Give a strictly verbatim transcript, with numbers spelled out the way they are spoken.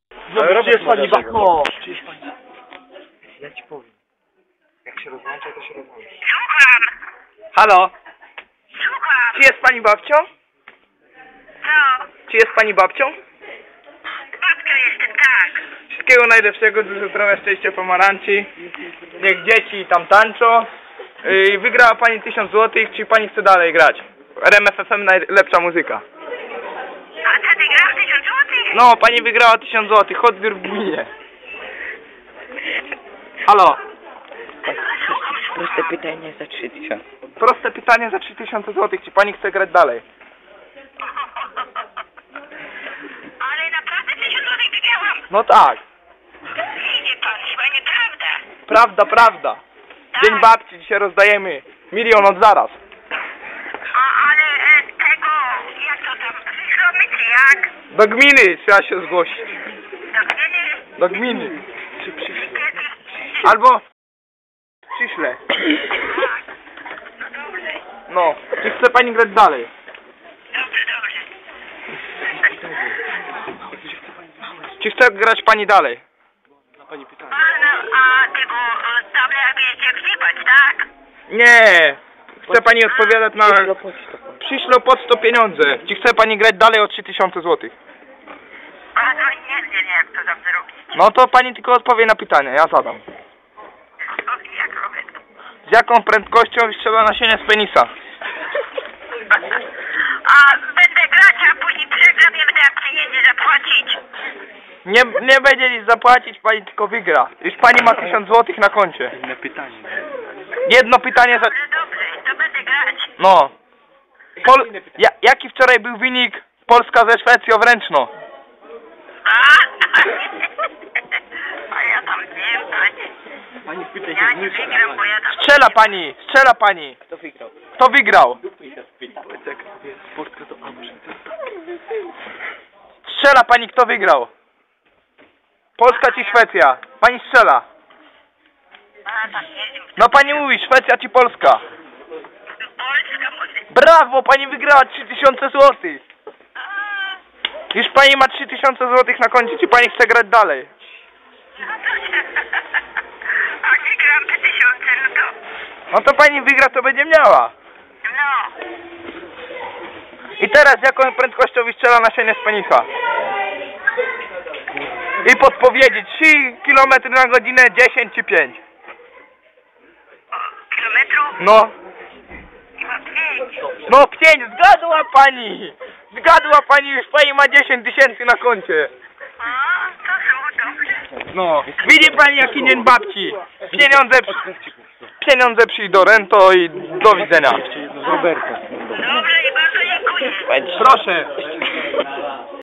No, gdzie jest pani Bako? Gdzie jest pani? Ja ci powiem. Jak się rozłącza, to się rozłącza. Słucham! Halo? Słucham! Czy jest pani babcią? Co? Czy jest pani babcią? Babka jestem, tak. Wszystkiego najlepszego, dużo zdrowia, szczęścia, pomarańczy. Niech dzieci tam tańczą. Yy, wygrała pani tysiąc złotych, czy pani chce dalej grać? R M F F M najlepsza muzyka. A co ty grasz tysiąc złotych? No, pani wygrała tysiąc złotych, odbiór w gminie. Halo? Proste pytanie za trzy tysiące. Proste pytanie za trzy tysiące złotych, czy pani chce grać dalej? Ale naprawdę tysiąc złotych wygrałam. No tak. Idzie pan, chyba nieprawda. Prawda, prawda. Dzień babci, dzisiaj rozdajemy milion od zaraz. A, ale e, tego, jak to tam, przyszłomy czy jak? Do gminy trzeba się zgłosić. Do gminy? Do gminy. Czy przyszło? Albo przyślę. Tak. No dobrze, No. Czy chce pani grać dalej? dobrze, dobrze. Czy chce grać pani dalej? Na pani pytanie. A, no, a tego e, tablet wiecie wsypać, tak? Nie. Chce pani odpowiadać na... Przyszło pocztą. Przyślę pod sto pieniądze. Czy chce pani grać dalej o trzy tysiące złotych? A no nie wiem jak to tam zrobić. No to pani tylko odpowie na pytanie, ja zadam. O, jak robię to? Z jaką prędkością strzela nasienie z penisa? A będę grać, a później przegram, nie będę miał pieniędzy zapłacić. Nie, nie będzie nic zapłacić, pani tylko wygra. Już pani ma tysiąc złotych na koncie. Inne pytanie. Jedno pytanie za... Dobrze, dobrze, to będę grać. No. Pol... Ja, jaki wczoraj był wynik Polska ze Szwecją w ręczno? A, a ja tam wiem, panie. Pani pyta Ja nie wygram, bo ja tam... Strzela pani, strzela pani. Kto wygrał? Kto wygrał? Dupy się spyta. Jak jest sportka, to a może to... Strzela pani, kto wygrał? Polska czy Szwecja? Pani strzela. A, tam nie wiem. No pani mówi, Szwecja czy Polska? Polska może. Brawo, pani wygrała trzy tysiące złotych. A, Już pani ma trzy tysiące złotych na koncie, czy pani chce grać dalej? no to... A nie gram te tysiące, no to... No to pani wygra, to będzie miała. No. I teraz jaką prędkością wystrzela nasienie z penisa? I podpowiedzieć trzy kilometry na godzinę, dziesięć czy pięć? O, kilometrów? No. Chyba pięć. No pięć, zgadła pani! Zgadła pani, już pani ma dziesięć tysięcy na koncie. A, to są, dobrze. No. Widzi pani jaki dzień babci? Pieniądze, pieniądze przyjdą, rento i do widzenia. Jeszcze jedno z Roberta. Dobrze i bardzo dziękuję. Proszę.